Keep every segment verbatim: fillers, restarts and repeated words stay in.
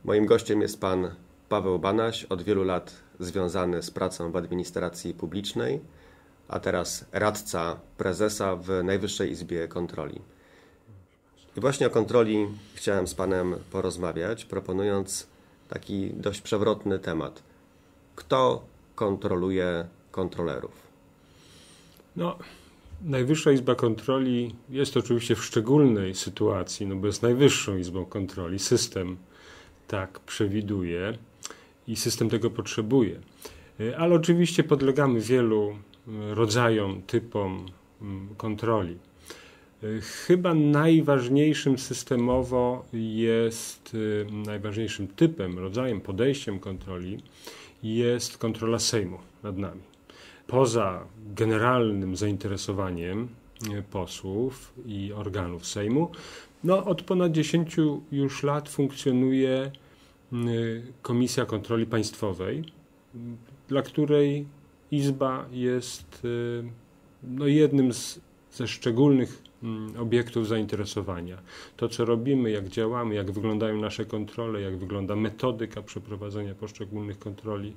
Moim gościem jest pan Paweł Banaś, od wielu lat związany z pracą w administracji publicznej, a teraz radca prezesa w Najwyższej Izbie Kontroli. I właśnie o kontroli chciałem z panem porozmawiać, proponując taki dość przewrotny temat. Kto kontroluje kontrolerów? No, Najwyższa Izba Kontroli jest oczywiście w szczególnej sytuacji, no bo jest Najwyższą Izbą Kontroli. System tak przewiduje i system tego potrzebuje. Ale oczywiście podlegamy wielu rodzajom, typom kontroli. Chyba najważniejszym systemowo jest, najważniejszym typem, rodzajem, podejściem kontroli jest kontrola Sejmu nad nami. Poza generalnym zainteresowaniem posłów i organów Sejmu, no od ponad dziesięciu już lat funkcjonuje Komisja Kontroli Państwowej, dla której Izba jest no, jednym z, ze szczególnych obiektów zainteresowania. To, co robimy, jak działamy, jak wyglądają nasze kontrole, jak wygląda metodyka przeprowadzenia poszczególnych kontroli,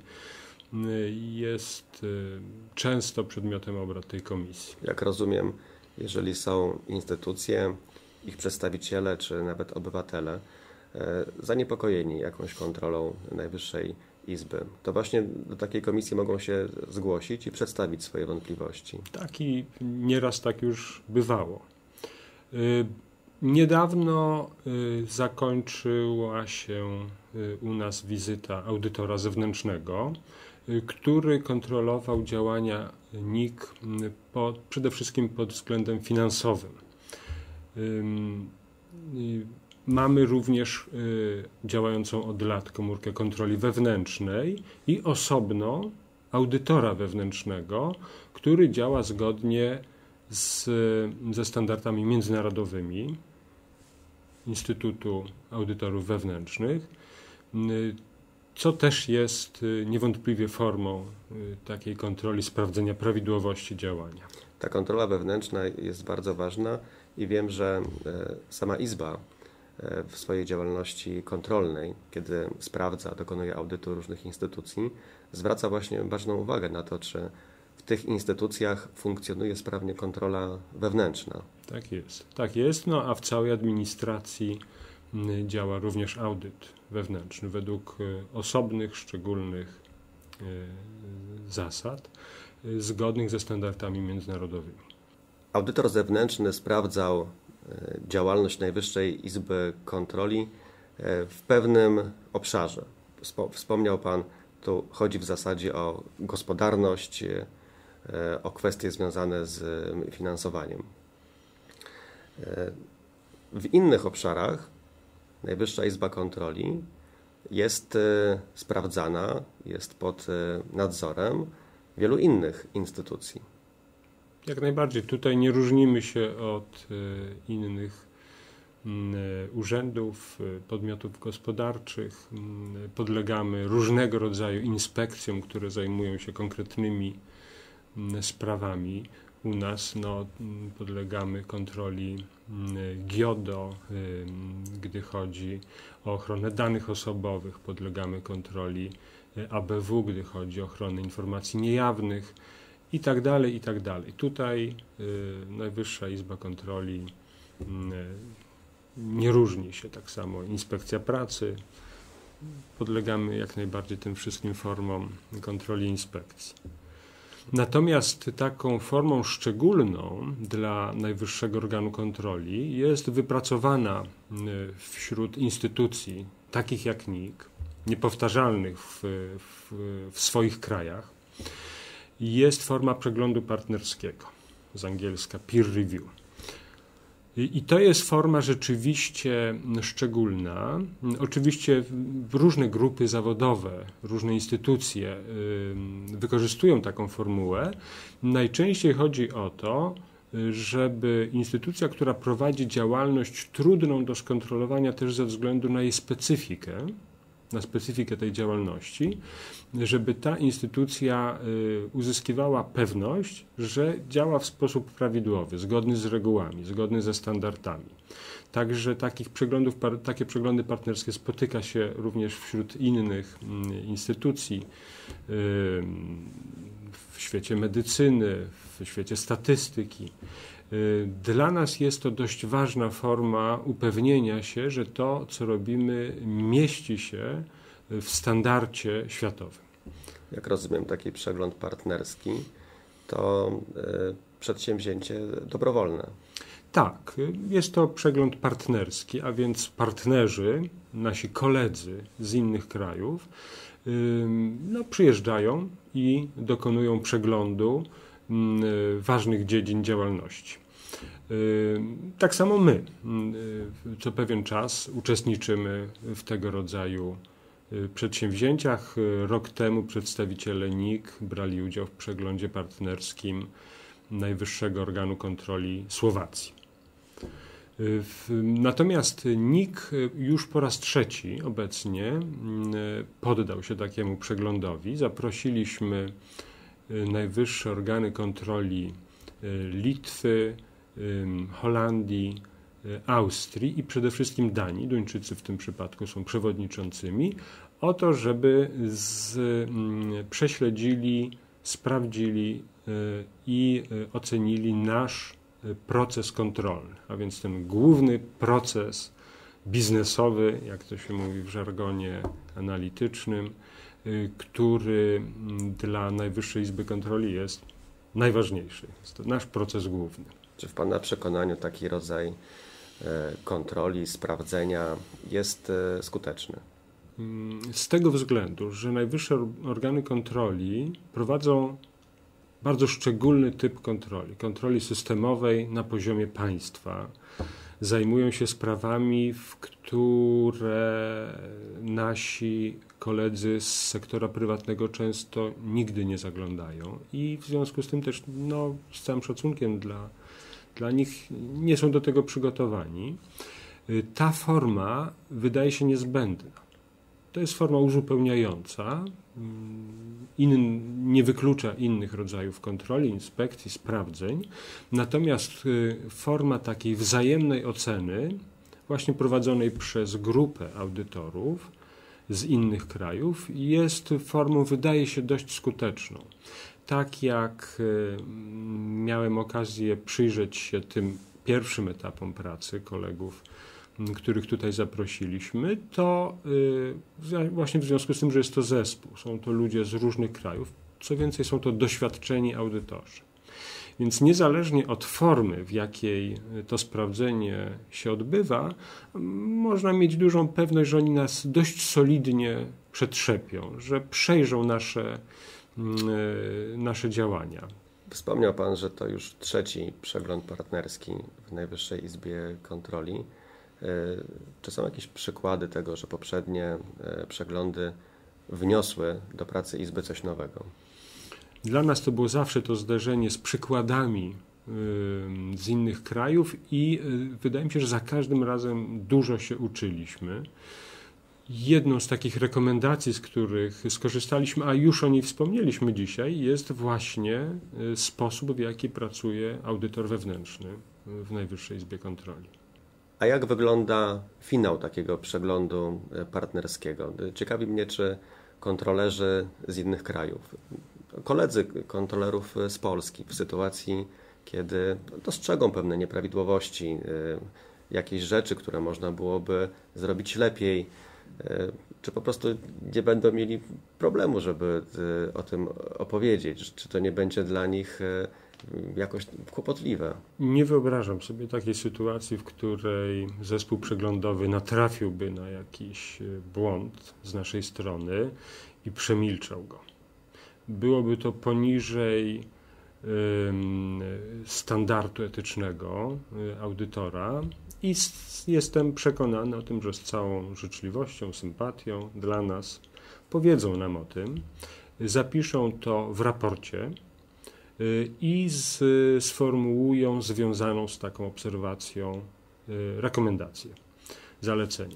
jest często przedmiotem obrad tej komisji. Jak rozumiem, jeżeli są instytucje, ich przedstawiciele czy nawet obywatele zaniepokojeni jakąś kontrolą Najwyższej Izby, to właśnie do takiej komisji mogą się zgłosić i przedstawić swoje wątpliwości. Tak i nieraz tak już bywało. Niedawno zakończyła się u nas wizyta audytora zewnętrznego, który kontrolował działania N I K pod, przede wszystkim pod względem finansowym. Mamy również działającą od lat komórkę kontroli wewnętrznej i osobno audytora wewnętrznego, który działa zgodnie z, ze standardami międzynarodowymi Instytutu Audytorów Wewnętrznych, co też jest niewątpliwie formą takiej kontroli sprawdzenia prawidłowości działania. Ta kontrola wewnętrzna jest bardzo ważna i wiem, że sama Izba w swojej działalności kontrolnej, kiedy sprawdza, dokonuje audytu różnych instytucji, zwraca właśnie ważną uwagę na to, czy w tych instytucjach funkcjonuje sprawnie kontrola wewnętrzna. Tak jest, tak jest, no a w całej administracji działa również audyt wewnętrzny według osobnych, szczególnych zasad, zgodnych ze standardami międzynarodowymi. Audytor zewnętrzny sprawdzał działalność Najwyższej Izby Kontroli w pewnym obszarze. Wspomniał pan, tu chodzi w zasadzie o gospodarność, o kwestie związane z finansowaniem. W innych obszarach Najwyższa Izba Kontroli jest sprawdzana, jest pod nadzorem wielu innych instytucji. Jak najbardziej. Tutaj nie różnimy się od innych urzędów, podmiotów gospodarczych. Podlegamy różnego rodzaju inspekcjom, które zajmują się konkretnymi sprawami. U nas no, podlegamy kontroli GIODO, gdy chodzi o ochronę danych osobowych, podlegamy kontroli A B W, gdy chodzi o ochronę informacji niejawnych i tak dalej, i tak dalej. Tutaj Najwyższa Izba Kontroli nie różni się tak samo. Inspekcja pracy, podlegamy jak najbardziej tym wszystkim formom kontroli i inspekcji. Natomiast taką formą szczególną dla najwyższego organu kontroli jest wypracowana wśród instytucji takich jak N I K, niepowtarzalnych w, w, w swoich krajach, jest forma przeglądu partnerskiego, z angielska peer review. I to jest forma rzeczywiście szczególna. Oczywiście różne grupy zawodowe, różne instytucje wykorzystują taką formułę. Najczęściej chodzi o to, żeby instytucja, która prowadzi działalność trudną do skontrolowania też ze względu na jej specyfikę, na specyfikę tej działalności, żeby ta instytucja uzyskiwała pewność, że działa w sposób prawidłowy, zgodny z regułami, zgodny ze standardami. Także takich przeglądów, takie przeglądy partnerskie spotyka się również wśród innych instytucji w świecie medycyny, w świecie statystyki. Dla nas jest to dość ważna forma upewnienia się, że to, co robimy, mieści się w standardzie światowym. Jak rozumiem, taki przegląd partnerski to przedsięwzięcie dobrowolne. Tak, jest to przegląd partnerski, a więc partnerzy, nasi koledzy z innych krajów no, przyjeżdżają i dokonują przeglądu ważnych dziedzin działalności. Tak samo my co pewien czas uczestniczymy w tego rodzaju przedsięwzięciach. Rok temu przedstawiciele N I K brali udział w przeglądzie partnerskim najwyższego organu kontroli Słowacji. Natomiast N I K już po raz trzeci obecnie poddał się takiemu przeglądowi. Zaprosiliśmy najwyższe organy kontroli Litwy, Holandii, Austrii i przede wszystkim Danii, Duńczycy w tym przypadku są przewodniczącymi, o to, żeby z, prześledzili, sprawdzili i ocenili nasz proces kontrolny, a więc ten główny proces biznesowy, jak to się mówi w żargonie analitycznym, który dla Najwyższej Izby Kontroli jest najważniejszy. Jest to nasz proces główny. Czy w Pana przekonaniu taki rodzaj kontroli, sprawdzenia jest skuteczny? Z tego względu, że najwyższe organy kontroli prowadzą bardzo szczególny typ kontroli, kontroli systemowej na poziomie państwa. Zajmują się sprawami, w które nasi koledzy z sektora prywatnego często nigdy nie zaglądają i w związku z tym też no, z całym szacunkiem dla, dla nich nie są do tego przygotowani. Ta forma wydaje się niezbędna. To jest forma uzupełniająca, in, nie wyklucza innych rodzajów kontroli, inspekcji, sprawdzeń, natomiast forma takiej wzajemnej oceny, właśnie prowadzonej przez grupę audytorów z innych krajów, jest formą, wydaje się, dość skuteczną. Tak jak miałem okazję przyjrzeć się tym pierwszym etapom pracy kolegów, których tutaj zaprosiliśmy, to właśnie w związku z tym, że jest to zespół, są to ludzie z różnych krajów, co więcej są to doświadczeni audytorzy. Więc niezależnie od formy, w jakiej to sprawdzenie się odbywa, można mieć dużą pewność, że oni nas dość solidnie przetrzepią, że przejrzą nasze, nasze działania. Wspomniał Pan, że to już trzeci przegląd partnerski w Najwyższej Izbie Kontroli. Czy są jakieś przykłady tego, że poprzednie przeglądy wniosły do pracy Izby coś nowego? Dla nas to było zawsze to zderzenie z przykładami z innych krajów i wydaje mi się, że za każdym razem dużo się uczyliśmy. Jedną z takich rekomendacji, z których skorzystaliśmy, a już o niej wspomnieliśmy dzisiaj, jest właśnie sposób, w jaki pracuje audytor wewnętrzny w Najwyższej Izbie Kontroli. A jak wygląda finał takiego przeglądu partnerskiego? Ciekawi mnie, czy kontrolerzy z innych krajów, koledzy kontrolerów z Polski w sytuacji, kiedy dostrzegą pewne nieprawidłowości, jakieś rzeczy, które można byłoby zrobić lepiej, czy po prostu nie będą mieli problemu, żeby o tym opowiedzieć? Czy to nie będzie dla nich jakoś kłopotliwe? Nie wyobrażam sobie takiej sytuacji, w której zespół przeglądowy natrafiłby na jakiś błąd z naszej strony i przemilczał go. Byłoby to poniżej standardu etycznego audytora i jestem przekonany o tym, że z całą życzliwością, sympatią dla nas powiedzą nam o tym, zapiszą to w raporcie i z, sformułują związaną z taką obserwacją rekomendację, zalecenie.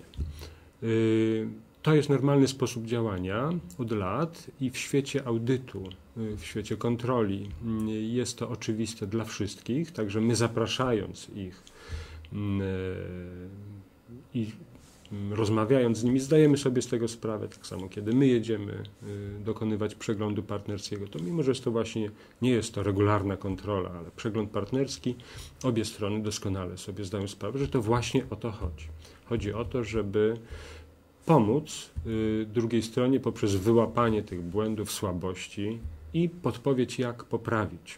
To jest normalny sposób działania od lat i w świecie audytu, w świecie kontroli jest to oczywiste dla wszystkich, także my zapraszając ich i rozmawiając z nimi zdajemy sobie z tego sprawę, tak samo kiedy my jedziemy dokonywać przeglądu partnerskiego, to mimo, że jest to właśnie, nie jest to regularna kontrola, ale przegląd partnerski, obie strony doskonale sobie zdają sprawę, że to właśnie o to chodzi. Chodzi o to, żeby pomóc drugiej stronie poprzez wyłapanie tych błędów, słabości i podpowiedź, jak poprawić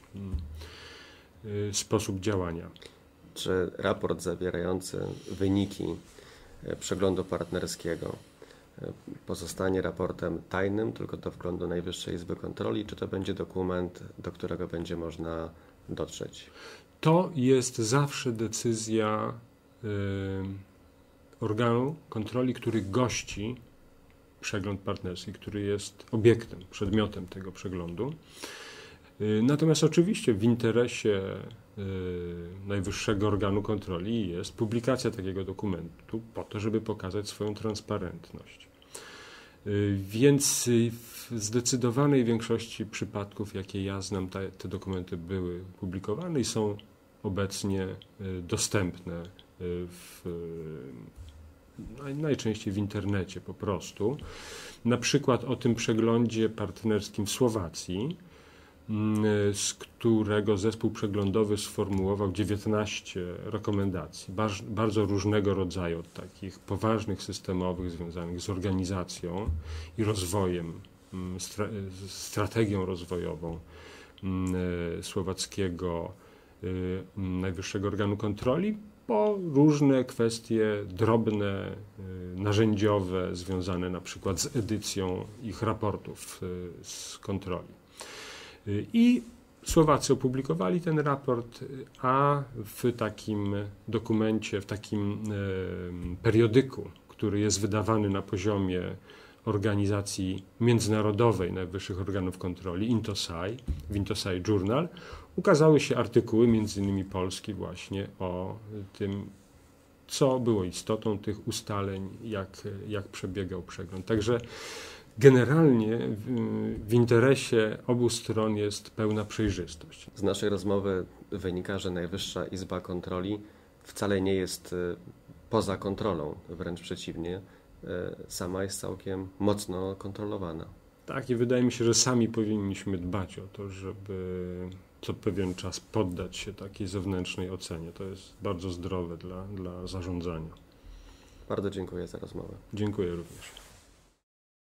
sposób działania. Czy raport zawierający wyniki przeglądu partnerskiego pozostanie raportem tajnym, tylko do wglądu Najwyższej Izby Kontroli, czy to będzie dokument, do którego będzie można dotrzeć? To jest zawsze decyzja y, organu kontroli, który gości przegląd partnerski, który jest obiektem, przedmiotem tego przeglądu. Y, natomiast oczywiście w interesie najwyższego organu kontroli jest publikacja takiego dokumentu po to, żeby pokazać swoją transparentność. Więc w zdecydowanej większości przypadków, jakie ja znam, te, te dokumenty były publikowane i są obecnie dostępne w, najczęściej w internecie po prostu. Na przykład o tym przeglądzie partnerskim w Słowacji, z którego zespół przeglądowy sformułował dziewiętnaście rekomendacji, bardzo różnego rodzaju, od takich poważnych, systemowych, związanych z organizacją i rozwojem, strategią rozwojową słowackiego najwyższego organu kontroli, po różne kwestie drobne, narzędziowe, związane na przykład z edycją ich raportów z kontroli. I Słowacy opublikowali ten raport, a w takim dokumencie, w takim periodyku, który jest wydawany na poziomie organizacji międzynarodowej najwyższych organów kontroli, Intosai, w Intosai Journal, ukazały się artykuły, między innymi polski, właśnie o tym, co było istotą tych ustaleń, jak, jak przebiegał przegląd. Także generalnie w, w interesie obu stron jest pełna przejrzystość. Z naszej rozmowy wynika, że Najwyższa Izba Kontroli wcale nie jest poza kontrolą, wręcz przeciwnie, sama jest całkiem mocno kontrolowana. Tak, i wydaje mi się, że sami powinniśmy dbać o to, żeby co pewien czas poddać się takiej zewnętrznej ocenie. To jest bardzo zdrowe dla, dla zarządzania. Bardzo dziękuję za rozmowę. Dziękuję również.